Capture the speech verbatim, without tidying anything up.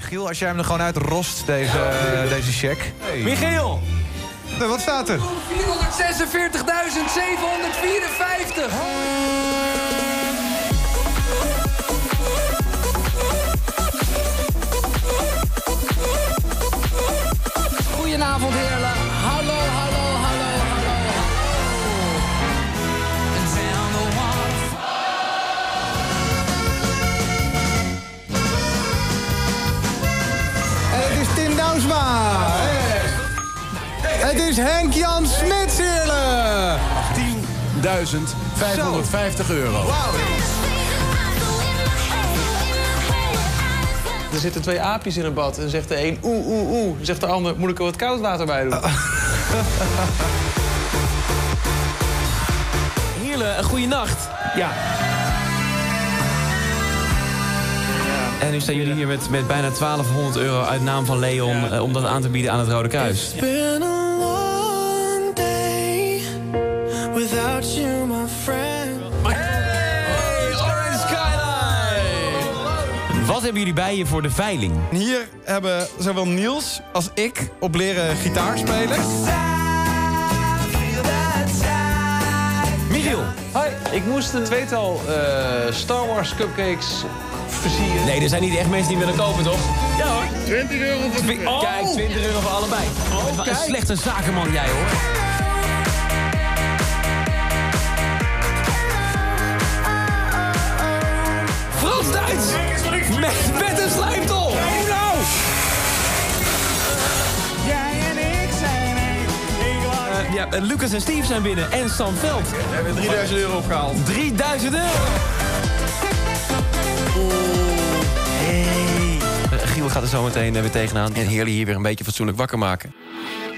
Giel, als jij hem er gewoon uit rost, deze, uh, deze check. Hey. Michiel! Nou, wat staat er? vierhonderdzesenveertigduizend zevenhonderdvierenvijftig. Goedenavond, heerlen. Hallo, hallo, hallo, hallo, hallo. En het is Tim Douwsma. Het is Henk-Jan Smits, heerlijk. tienduizend vijfhonderdvijftig euro. Wow. Er zitten twee aapjes in een bad en zegt de een oeh, oeh, oeh. Zegt de ander, moet ik er wat koud water bij doen? Heerlijk, een goede nacht. Ja. En nu staan jullie hier met, met bijna twaalfhonderd euro uit naam van Leon... Ja. Uh, om dat aan te bieden aan het Rode Kruis. It's been a long day without you, my friend. Hey, Orange Skyline! Wat hebben jullie bij je voor de veiling? Hier hebben zowel Niels als ik op leren gitaar spelen. Michiel, hoi. Ik moest een tweetal uh, Star Wars cupcakes versieren. Nee, er zijn niet echt mensen die willen kopen, toch? Ja hoor. twintig euro voor de oh. Kijk, twintig euro voor allebei. Oh, wat een slechte zakenman jij, hoor. Frans-Duits! Met, met een slijmtol! Oh, nou! Jij en ik zijn één. Uh, ja, uh, Lucas en Steve zijn binnen. En Sam Veld. We hebben drieduizend euro opgehaald. drieduizend euro! Hey. Uh, Giel gaat er zo meteen uh, weer tegenaan. En Heerlijk hier weer een beetje fatsoenlijk wakker maken.